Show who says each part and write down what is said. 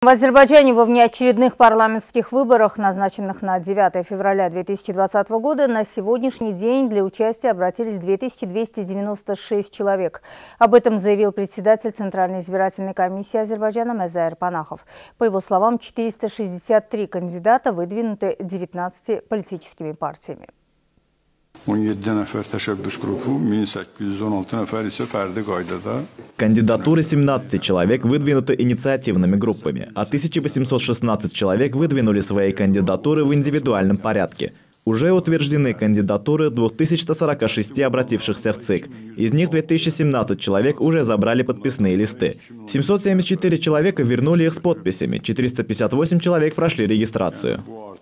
Speaker 1: В Азербайджане во внеочередных парламентских выборах, назначенных на 9 февраля 2020 года, на сегодняшний день для участия обратились 2296 человек. Об этом заявил председатель Центральной избирательной комиссии Азербайджана Мезайр Панахов. По его словам, 463 кандидата выдвинуты 19 политическими партиями.
Speaker 2: 17 nəfər təşəbbüs qrupu, 1816 nəfər isə fərdi qaydada.
Speaker 3: Кандидатуры 17 человек выдвинуты инициативными группами, а 1816 человек выдвинули свои кандидатуры в индивидуальном порядке. Уже утверждены кандидатуры 2146 обратившихся в ЦИК. Из них 2017 человек уже забрали подписные листы. 774 человека вернули их с подписями, 458 человек прошли регистрацию.